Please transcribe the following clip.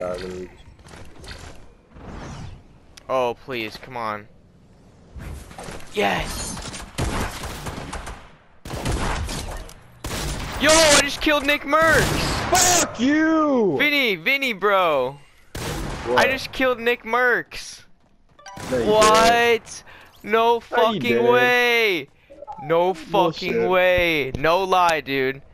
Oh, please, come on. Yes! Yo, I just killed Nickmercs! Fuck you! Vinny, bro. What? I just killed Nickmercs. No, you What? No No, you fucking didn't. way. No fucking Bullshit. way. No lie, dude.